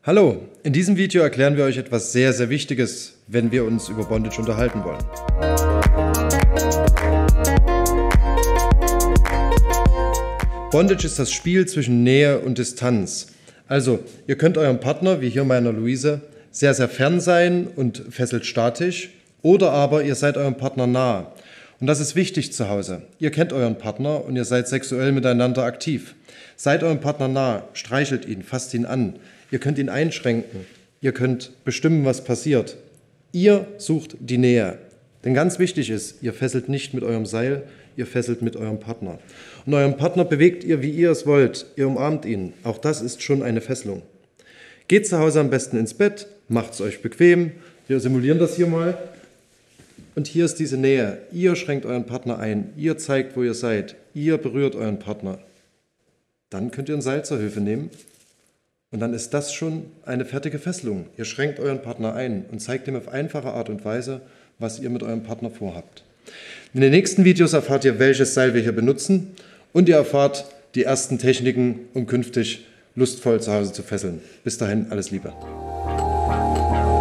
Hallo, in diesem Video erklären wir euch etwas sehr, sehr Wichtiges, wenn wir uns über Bondage unterhalten wollen. Bondage ist das Spiel zwischen Nähe und Distanz. Also, ihr könnt eurem Partner, wie hier meiner Luise, sehr, sehr fern sein und fesselt statisch, oder aber ihr seid eurem Partner nah. Und das ist wichtig zu Hause. Ihr kennt euren Partner und ihr seid sexuell miteinander aktiv. Seid eurem Partner nah, streichelt ihn, fasst ihn an. Ihr könnt ihn einschränken. Ihr könnt bestimmen, was passiert. Ihr sucht die Nähe. Denn ganz wichtig ist, ihr fesselt nicht mit eurem Seil, ihr fesselt mit eurem Partner. Und euren Partner bewegt ihr, wie ihr es wollt. Ihr umarmt ihn. Auch das ist schon eine Fesselung. Geht zu Hause am besten ins Bett, macht es euch bequem. Wir simulieren das hier mal. Und hier ist diese Nähe. Ihr schränkt euren Partner ein. Ihr zeigt, wo ihr seid. Ihr berührt euren Partner. Dann könnt ihr ein Seil zur Hilfe nehmen. Und dann ist das schon eine fertige Fesselung. Ihr schränkt euren Partner ein und zeigt ihm auf einfache Art und Weise, was ihr mit eurem Partner vorhabt. In den nächsten Videos erfahrt ihr, welches Seil wir hier benutzen, und ihr erfahrt die ersten Techniken, um künftig lustvoll zu Hause zu fesseln. Bis dahin, alles Liebe.